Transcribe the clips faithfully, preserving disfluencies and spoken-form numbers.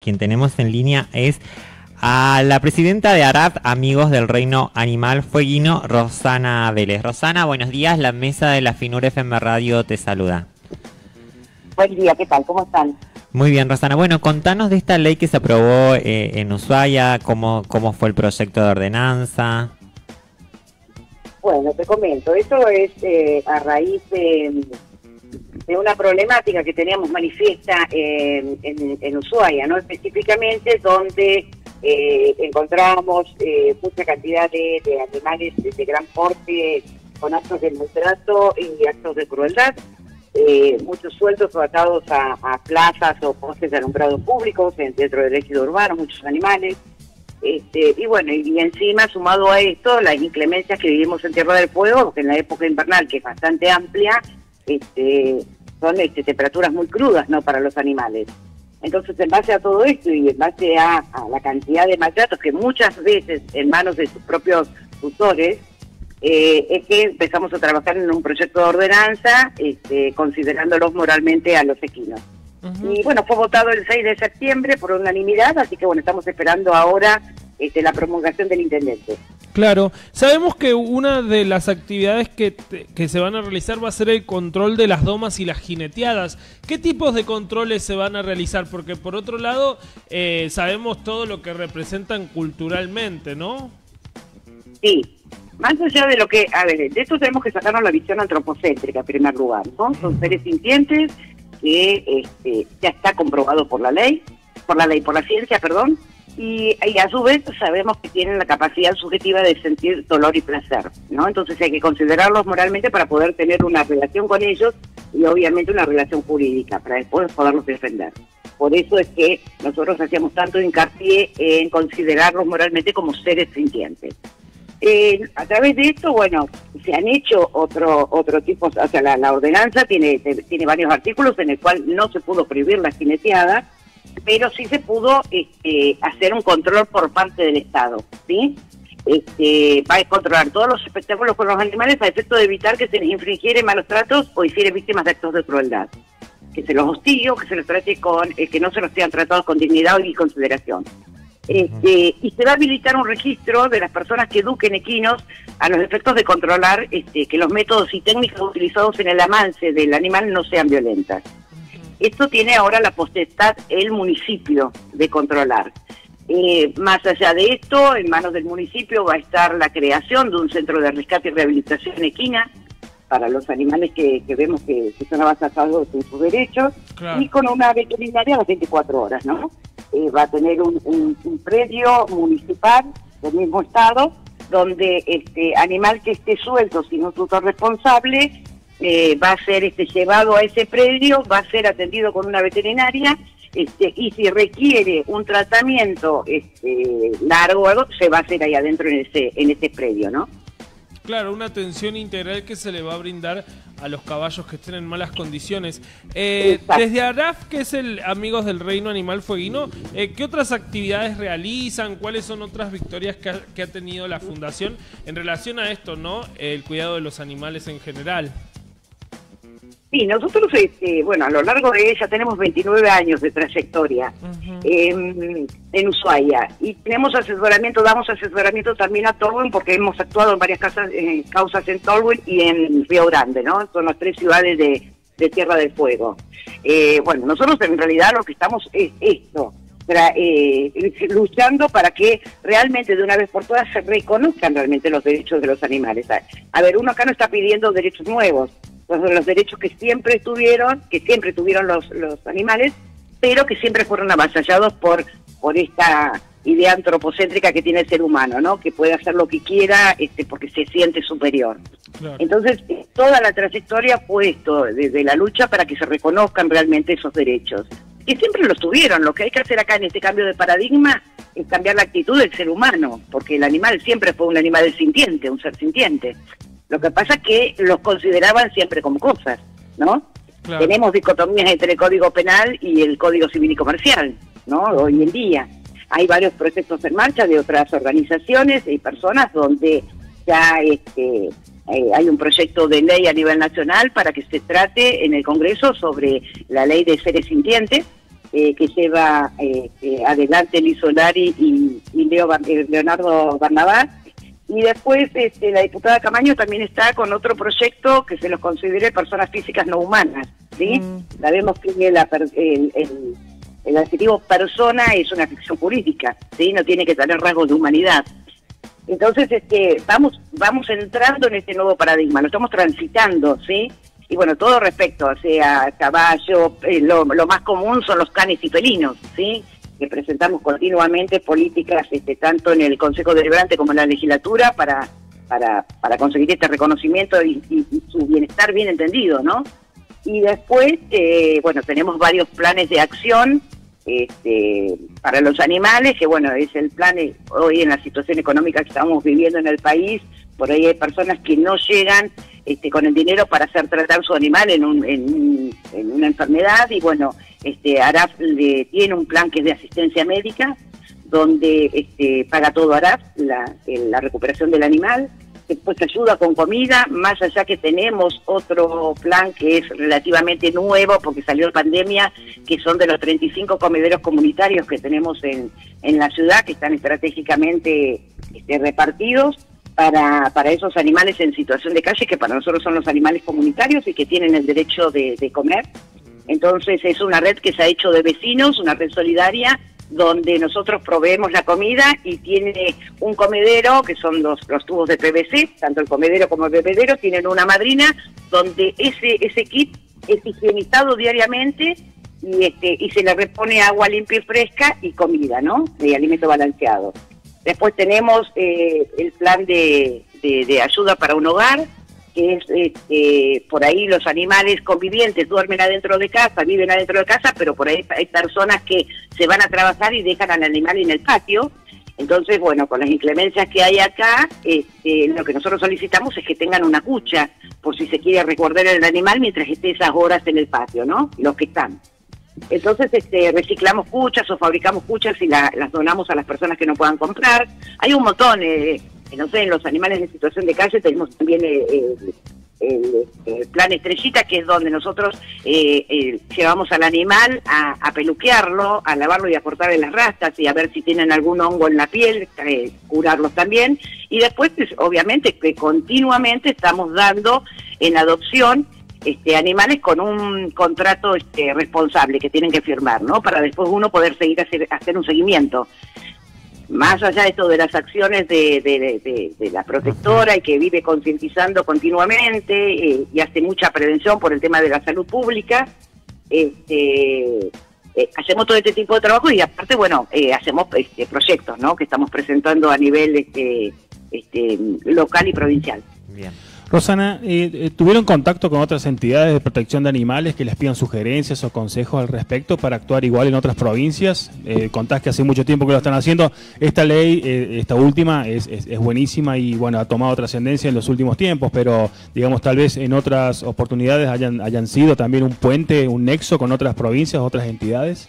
Quien tenemos en línea es a la presidenta de ARAD, Amigos del Reino Animal Fueguino, Rosana Vélez. Rosana, buenos días. La mesa de la Finur F M Radio te saluda. Buen día, ¿qué tal? ¿Cómo están? Muy bien, Rosana. Bueno, contanos de esta ley que se aprobó eh, en Ushuaia, cómo, cómo fue el proyecto de ordenanza. Bueno, te comento, eso es eh, a raíz de, de una problemática que teníamos manifiesta eh, en, en Ushuaia, ¿no? Específicamente donde eh, encontrábamos eh, mucha cantidad de, de animales de, de gran porte con actos de maltrato y actos de crueldad, eh, muchos sueltos o atados a, a plazas o postes de alumbrado públicos dentro del ejido urbano, muchos animales. Este, y bueno, y encima sumado a esto, las inclemencias que vivimos en Tierra del Fuego, porque en la época invernal, que es bastante amplia, este, son este, temperaturas muy crudas, ¿no?, para los animales. Entonces, en base a todo esto y en base a, a la cantidad de maltratos que muchas veces en manos de sus propios tutores, eh, es que empezamos a trabajar en un proyecto de ordenanza, este, considerándolos moralmente a los equinos. Uh-huh. Y bueno, fue votado el seis de septiembre por unanimidad, así que bueno, estamos esperando ahora este, la promulgación del intendente. Claro, sabemos que una de las actividades que, te, que se van a realizar va a ser el control de las domas y las jineteadas. ¿Qué tipos de controles se van a realizar? Porque por otro lado, eh, sabemos todo lo que representan culturalmente, ¿no? Sí, más allá de lo que, a ver, de esto tenemos que sacarnos la visión antropocéntrica en primer lugar, ¿no? Son seres sintientes que este, ya está comprobado por la ley, por la ley, por la ciencia, perdón, y, y a su vez sabemos que tienen la capacidad subjetiva de sentir dolor y placer, ¿no? Entonces hay que considerarlos moralmente para poder tener una relación con ellos y obviamente una relación jurídica para después poderlos defender. Por eso es que nosotros hacíamos tanto hincapié en considerarlos moralmente como seres sintientes. Eh, a través de esto, bueno, se han hecho otro otro tipo, o sea, la, la ordenanza tiene tiene varios artículos en el cual no se pudo prohibir la jineteada, pero sí se pudo este, hacer un control por parte del Estado, ¿sí? Este, va a controlar todos los espectáculos con los animales a efecto de evitar que se les infringiere malos tratos o hiciere víctimas de actos de crueldad, que se los hostigue o que se los trate con, eh, que no se los sean tratados con dignidad y consideración. Este, y se va a habilitar un registro de las personas que eduquen equinos a los efectos de controlar este, que los métodos y técnicas utilizados en el amance del animal no sean violentas. Esto tiene ahora la potestad el municipio de controlar. Eh, más allá de esto, en manos del municipio va a estar la creación de un centro de rescate y rehabilitación equina para los animales que, que vemos que, que son avanzados en sus derechos, claro, y con una veterinaria a las veinticuatro horas, ¿no? Eh, va a tener un, un, un predio municipal del mismo estado, donde este animal que esté suelto sin un tutor responsable eh, va a ser este llevado a ese predio, va a ser atendido con una veterinaria, este, y si requiere un tratamiento este, largo o algo, se va a hacer ahí adentro en ese, en ese predio, ¿no? Claro, una atención integral que se le va a brindar a los caballos que estén en malas condiciones. Eh, desde ARAF, que es el Amigos del Reino Animal Fueguino, eh, ¿qué otras actividades realizan? ¿Cuáles son otras victorias que ha, que ha tenido la Fundación en relación a esto, ¿no? El cuidado de los animales en general. Sí, nosotros, este, bueno, a lo largo de ella tenemos veintinueve años de trayectoria uh-huh. eh, en Ushuaia, y tenemos asesoramiento, damos asesoramiento también a Tolwyn, porque hemos actuado en varias casas, eh, causas en Tolwyn y en Río Grande, ¿no? Son las tres ciudades de, de Tierra del Fuego. Eh, bueno, nosotros en realidad lo que estamos es esto, tra, eh, luchando para que realmente de una vez por todas se reconozcan realmente los derechos de los animales. A, a ver, uno acá no está pidiendo derechos nuevos, los derechos que siempre tuvieron, que siempre tuvieron los, los animales, pero que siempre fueron avasallados por, por esta idea antropocéntrica que tiene el ser humano, ¿no? Que puede hacer lo que quiera este, porque se siente superior. Claro. Entonces, toda la trayectoria fue esto, desde la lucha para que se reconozcan realmente esos derechos, que siempre los tuvieron. Lo que hay que hacer acá en este cambio de paradigma es cambiar la actitud del ser humano, porque el animal siempre fue un animal sintiente, un ser sintiente. Lo que pasa es que los consideraban siempre como cosas, ¿no? Claro. Tenemos dicotomías entre el Código Penal y el Código Civil y Comercial, ¿no? Hoy en día hay varios proyectos en marcha de otras organizaciones y personas donde ya este, eh, hay un proyecto de ley a nivel nacional para que se trate en el Congreso sobre la ley de seres sintientes, eh, que lleva eh, eh, adelante Liz Solari y, y Leo, Leonardo Barnabás. Y después este, la diputada Camaño también está con otro proyecto que se los considere personas físicas no humanas, ¿sí? Mm. Sabemos que el, el, el, el adjetivo persona es una ficción jurídica, ¿sí? No tiene que tener rasgos de humanidad. Entonces, este, vamos vamos entrando en este nuevo paradigma, lo estamos transitando, ¿sí? Y bueno, todo respecto, o sea, caballo, eh, lo, lo más común son los canes y felinos, ¿sí? Que presentamos continuamente políticas, este, tanto en el Consejo Deliberante como en la legislatura, para para, para conseguir este reconocimiento y, y, y su bienestar bien entendido, ¿no? Y después, eh, bueno, tenemos varios planes de acción este, para los animales, que bueno, es el plan, eh, hoy en la situación económica que estamos viviendo en el país, por ahí hay personas que no llegan este, con el dinero para hacer tratar su animal en, un, en, en una enfermedad, y bueno, este, ARAF le, tiene un plan que es de asistencia médica, donde este, paga todo ARAF, la, la recuperación del animal, después ayuda con comida, más allá que tenemos otro plan que es relativamente nuevo, porque salió la pandemia, que son de los treinta y cinco comederos comunitarios que tenemos en, en la ciudad, que están estratégicamente este, repartidos para, para esos animales en situación de calle, que para nosotros son los animales comunitarios y que tienen el derecho de, de comer. Entonces es una red que se ha hecho de vecinos, una red solidaria, donde nosotros proveemos la comida y tiene un comedero, que son los, los tubos de P V C, tanto el comedero como el bebedero, tienen una madrina, donde ese ese kit es higienizado diariamente y este y se le repone agua limpia y fresca y comida, ¿no? De alimento balanceado. Después tenemos eh, el plan de, de, de ayuda para un hogar, que es este, por ahí los animales convivientes duermen adentro de casa, viven adentro de casa, pero por ahí hay personas que se van a trabajar y dejan al animal en el patio. Entonces, bueno, con las inclemencias que hay acá, este, lo que nosotros solicitamos es que tengan una cucha, por si se quiere resguardar el animal mientras esté esas horas en el patio, ¿no? Los que están. Entonces este, reciclamos cuchas o fabricamos cuchas y la, las donamos a las personas que no puedan comprar. Hay un montón, eh, no sé, en los animales en situación de calle tenemos también eh, el, el, el plan Estrellita, que es donde nosotros eh, eh, llevamos al animal a, a peluquearlo, a lavarlo y a cortarle las rastas y a ver si tienen algún hongo en la piel, eh, curarlos también. Y después, pues, obviamente, que continuamente estamos dando en adopción Este, animales con un contrato este, responsable que tienen que firmar, ¿no? Para después uno poder seguir hacer, hacer un seguimiento. Más allá de esto de las acciones de, de, de, de la protectora y que vive concientizando continuamente eh, y hace mucha prevención por el tema de la salud pública, este, eh, hacemos todo este tipo de trabajo y aparte, bueno, eh, hacemos este, proyectos, ¿no? Que estamos presentando a nivel este, este, local y provincial. Bien. Rosana, eh, ¿tuvieron contacto con otras entidades de protección de animales que les pidan sugerencias o consejos al respecto para actuar igual en otras provincias? Eh, contás que hace mucho tiempo que lo están haciendo. Esta ley, eh, esta última, es, es, es buenísima y bueno, ha tomado trascendencia en los últimos tiempos, pero digamos tal vez en otras oportunidades hayan, hayan sido también un puente, un nexo con otras provincias, otras entidades.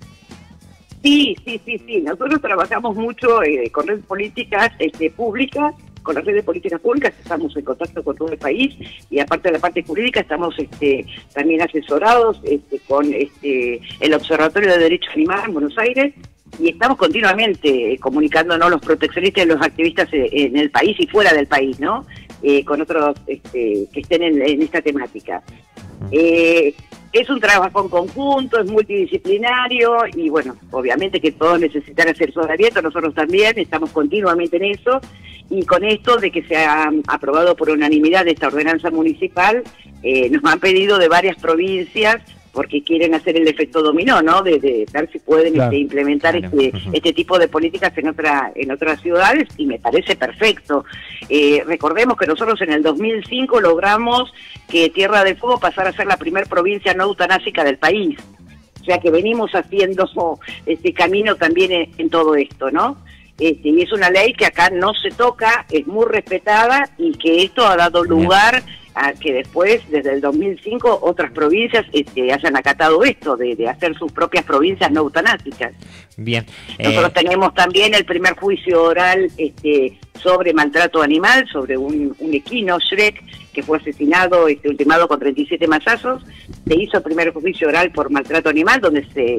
Sí, sí, sí, sí. Nosotros trabajamos mucho eh, con redes políticas este, públicas, con las redes de políticas públicas, estamos en contacto con todo el país y aparte de la parte jurídica estamos este, también asesorados este, con este, el Observatorio de Derecho Animal en Buenos Aires y estamos continuamente comunicándonos los proteccionistas y los activistas en el país y fuera del país, ¿no? Eh, con otros este, que estén en, en esta temática. Eh, es un trabajo en conjunto, es multidisciplinario y bueno, obviamente que todos necesitan asesoramiento, nosotros también estamos continuamente en eso. Y con esto de que se ha aprobado por unanimidad esta ordenanza municipal, eh, nos han pedido de varias provincias, porque quieren hacer el efecto dominó, ¿no? De, de ver si pueden claro, este, implementar claro. este, este tipo de políticas en otra en otras ciudades, y me parece perfecto. Eh, recordemos que nosotros en el dos mil cinco logramos que Tierra del Fuego pasara a ser la primer provincia no eutanásica del país. O sea que venimos haciendo este camino también en, en todo esto, ¿no? Este, y es una ley que acá no se toca, es muy respetada y que esto ha dado lugar a que después, desde el dos mil cinco, otras provincias este, hayan acatado esto, de, de hacer sus propias provincias no eutanásicas. Bien. Nosotros eh... tenemos también el primer juicio oral este, sobre maltrato animal, sobre un, un equino, Shrek, que fue asesinado, este, ultimado con treinta y siete mazazos. Se hizo el primer juicio oral por maltrato animal, donde se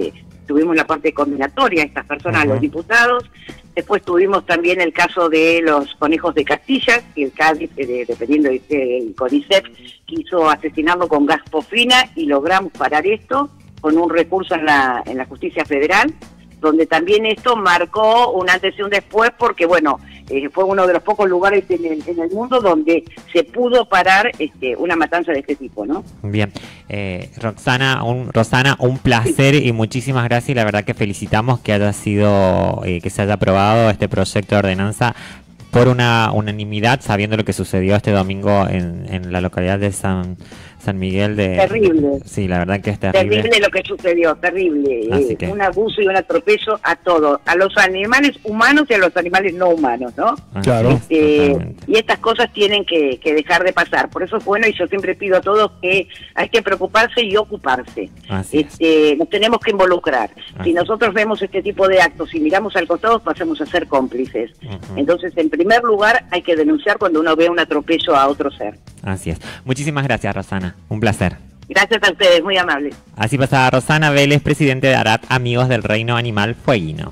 tuvimos la parte condenatoria a estas personas, uh-huh. a los diputados. Después tuvimos también el caso de los conejos de Castilla, que el Cádiz, eh, dependiendo del CONICET, quiso asesinarlo con gas fosfina y logramos parar esto con un recurso en la, en la justicia federal, donde también esto marcó un antes y un después, porque bueno, eh, fue uno de los pocos lugares en el, en el mundo donde se pudo parar este, una matanza de este tipo, ¿no? Bien, eh, Roxana, un, Rosana, un placer sí. y muchísimas gracias, y la verdad que felicitamos que haya sido, eh, que se haya aprobado este proyecto de ordenanza por una unanimidad, sabiendo lo que sucedió este domingo en, en la localidad de San San Miguel de... Terrible. Sí, la verdad que es terrible. Terrible lo que sucedió, terrible. Eh, que... Un abuso y un atropello a todo, a los animales humanos y a los animales no humanos, ¿no? Claro. Este, y estas cosas tienen que, que dejar de pasar. Por eso es bueno, y yo siempre pido a todos que hay que preocuparse y ocuparse. Este, nos tenemos que involucrar. Así. Si nosotros vemos este tipo de actos y miramos al costado, pasamos a ser cómplices. Uh-huh. Entonces, en primer lugar, hay que denunciar cuando uno ve un atropello a otro ser. Así es. Muchísimas gracias, Rosana. Un placer. Gracias a ustedes, muy amables. Así pasaba Rosana Vélez, presidente de ARAT, Amigos del Reino Animal Fueguino.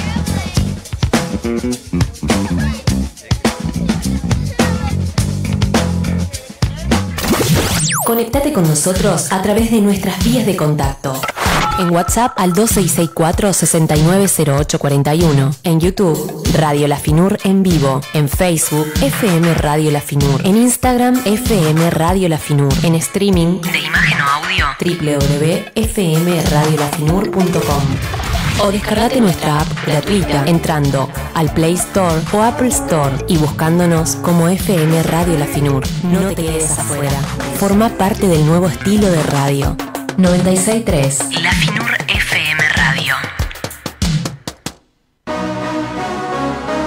Conectate con nosotros a través de nuestras vías de contacto. En WhatsApp al dos seis seis cuatro, seis nueve cero ocho cuatro uno. En YouTube, Radio La Finur en vivo. En Facebook, F M Radio La Finur. En Instagram, F M Radio La Finur. En streaming, de imagen o audio, doble u doble u doble u punto f m radio la finur punto com. O descargate nuestra app gratuita entrando al Play Store o Apple Store y buscándonos como F M Radio La Finur. No te quedes afuera. Forma parte del nuevo estilo de radio. noventa y seis punto tres La Finur.